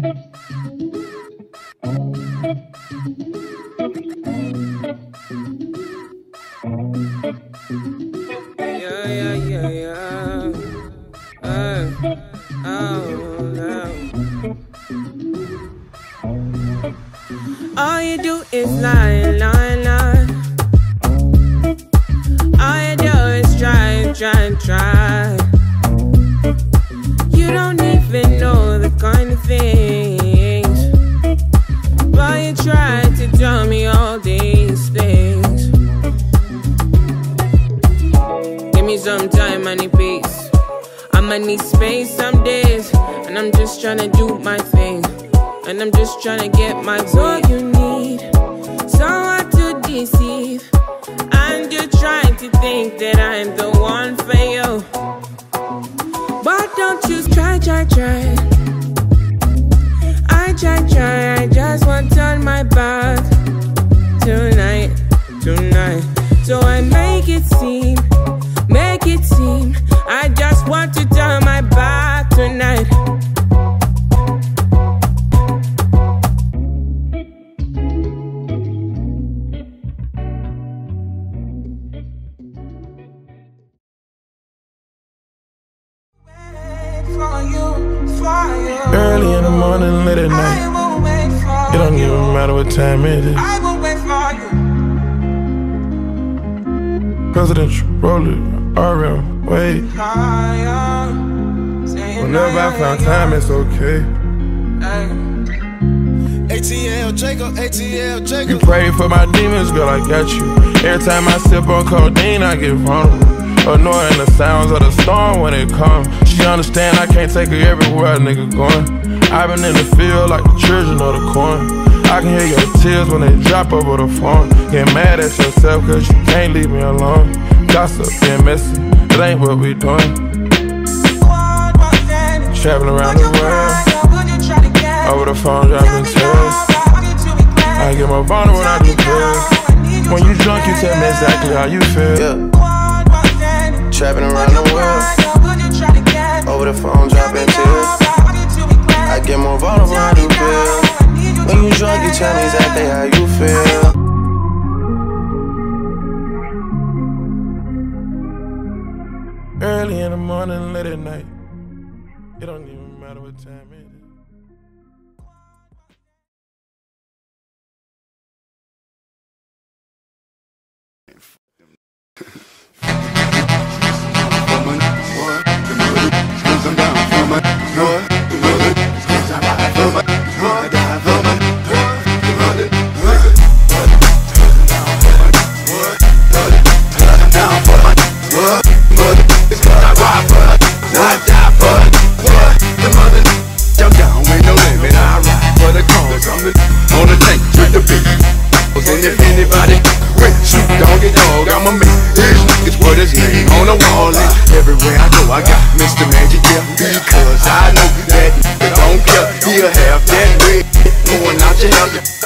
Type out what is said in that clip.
All you do is lie, lie, lie. All you do is try, try, try. You don't even know the kind of things, but you try to tell me all these things. Give me some time, I need peace. I'ma need space some days, and I'm just tryna do my thing, and I'm just tryna get my way. So you need someone to deceive, and you're trying to think that I'm the one for you. But don't you try, try, try. I try, try, I just want to turn my back tonight, tonight. So I make it seem, I just want to turn my back tonight. Early in the morning, late at night. It don't even matter what time it is. I will wait for you. Presidential, roll it, RM, wait. Whenever I found time, it's okay. ATL Jacob, ATL Jacob. You pray for my demons, girl, I got you. Every time I sip on codeine, I get vulnerable. Annoying the sounds of the storm when it comes. She understand I can't take her everywhere a nigga going. I've been in the field like the children of the corn. I can hear your tears when they drop over the phone. Get mad at yourself cause you can't leave me alone. Gossip, being messy, it ain't what we doing. Traveling around the world, over the phone dropping tears. I get more vulnerable when I do pills. When you drunk, you tell me exactly how you feel. Yeah. Trapping around the world, over the phone dropping tears. I get more vulnerable when I do pills. When you drunk, you tell me exactly how you feel. Early in the morning, late at night. It don't even matter what time it is. On the tank with the beat. And if anybody with shoot doggy dog, I'ma make this niggas put his name on the wall. And everywhere I go, I got Mr. Magic, yeah, because I know that nigga don't care. He'll have that red going out your house.